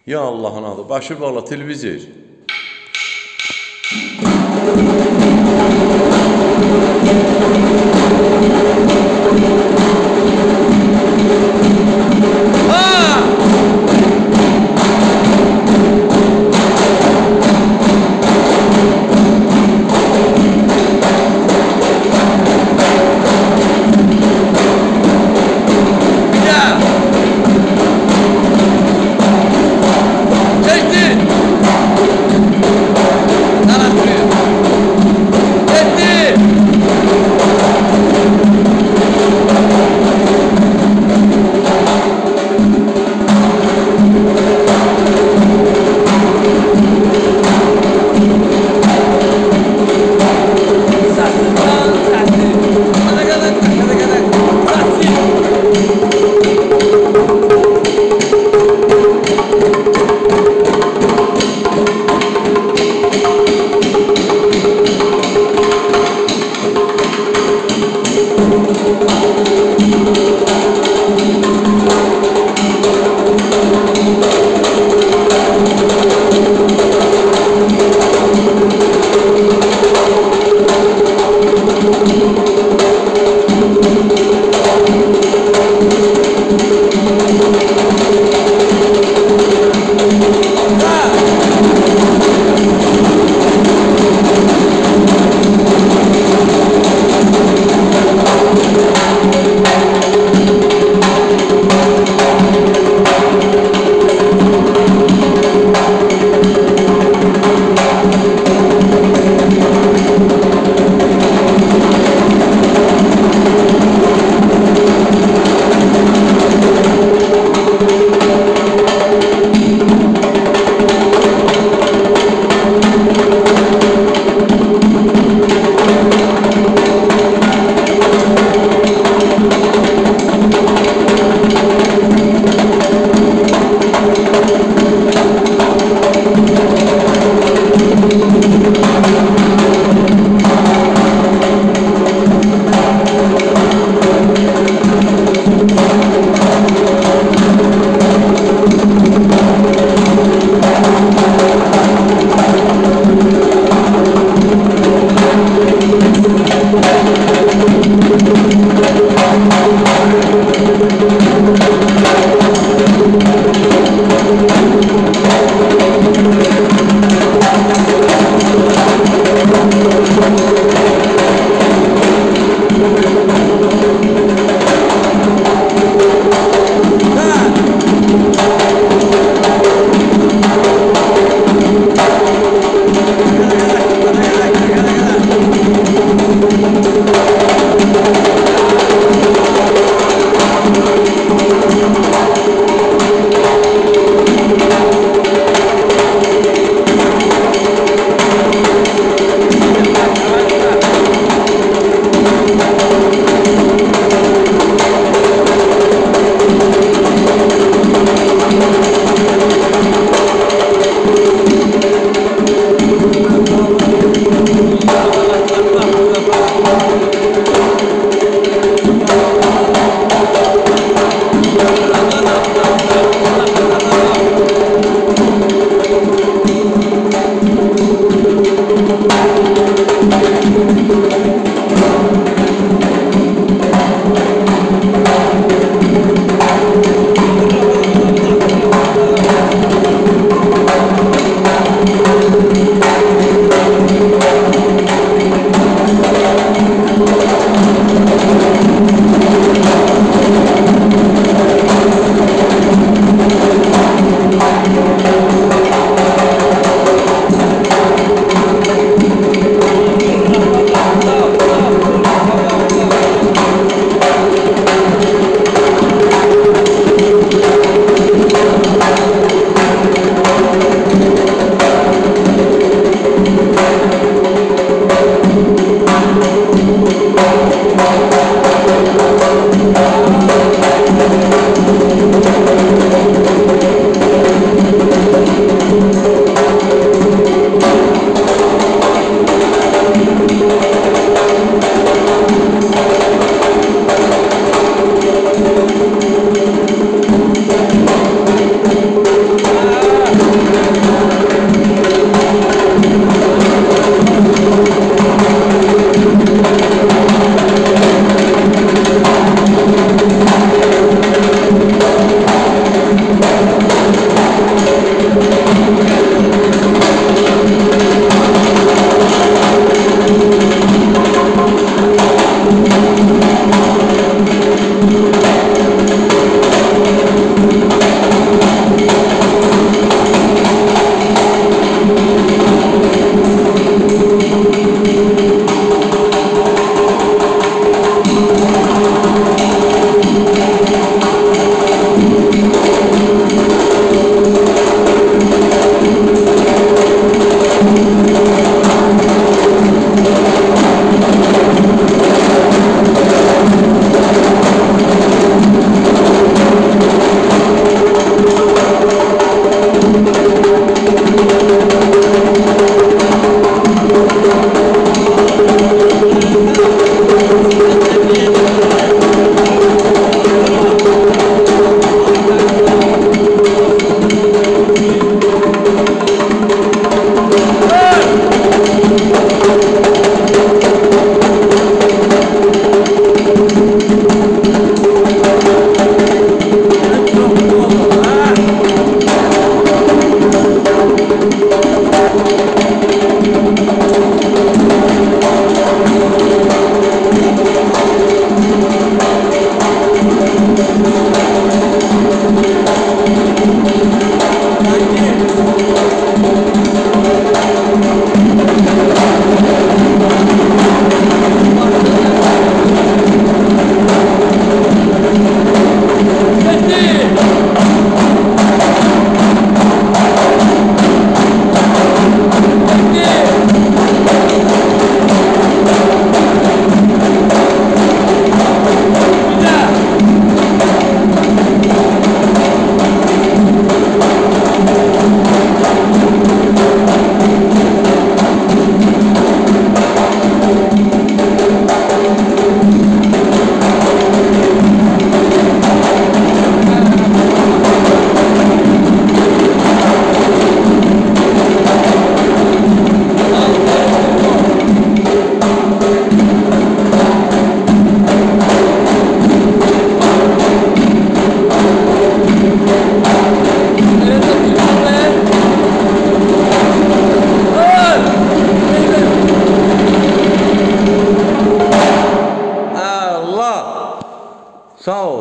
Ya Allah'ın adı. Başır valla televizor.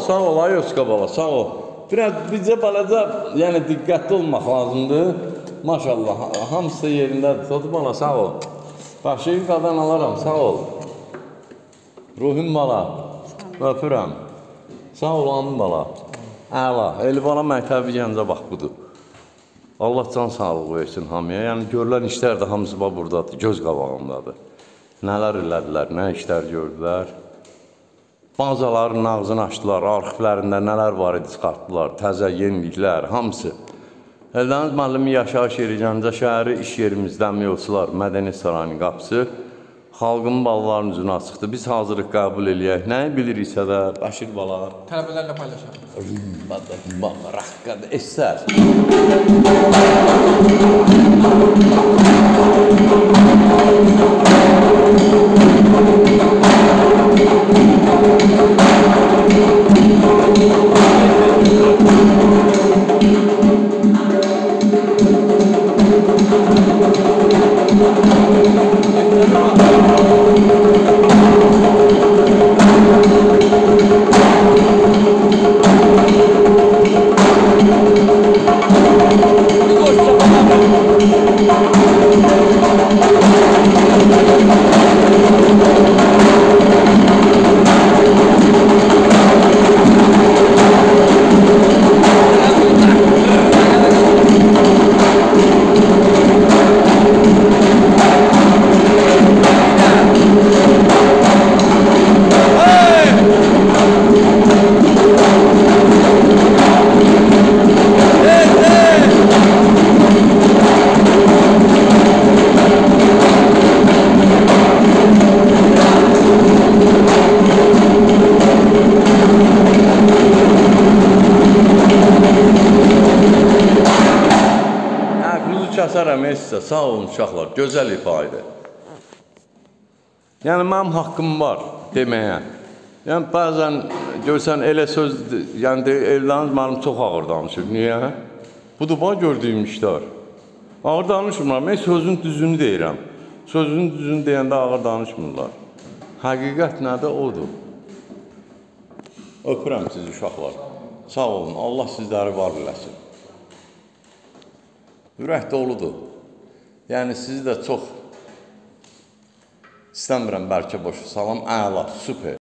sağ ol, Ayoska bala, sağ ol. Biraz bizə balaca, yəni diqqətli olmaq lazımdır. Maşallah, hamısı yerindədir. Totu bala, sağ ol. Başlayı qadan alaram, sağ ol. Ruhum bala, öpürəm. Sağ ol, anım bala. Əla, Elibala məktəbi gəncə bax budur. Allah can sağlığı versin hamıya. Yəni görülən işlər də hamısı bax buradadır, göz qabağındadır. Nələr elədilər, nə işlər gördülər. Bazaların ağzını açdılar, arxivlərində nələr var idi, çıxartdılar, təzə yeniliklər, hamısı. Eldəniz müəllimi yaşayış yeri, Gəncə şəhəri, iş yerimizdən yolçular, Mədəniyyət Sarayının qapısı. Xalqın balalarının üzünə açıqdır. Biz hazırlıq qəbul eləyək. Nəyi biliriksə də, Bəşir bala. Tələbələrlə paylaşaq. Raqqadır, əsər. Kəsərəm, sağ olun uşaqlar, gözəl ifadə. Yəni, mənim haqqım var deməyə. Yəni, bəzən görsən elə söz, yəni Eldəniz mənim çox ağır danışır. Niyə? Budur, bax gördüyüm işlər. Ağır danışmırlar, mən sözün düzünü deyirəm. Sözün düzünü deyəndə ağır danışmırlar. Həqiqət nədir, odur. Öpürəm sizi uşaqlar. Sağ olun, Allah sizləri var biləsin. Ürək doludur. Yəni, sizi də çox istəmirəm bəlkə boşu salam, əla, super.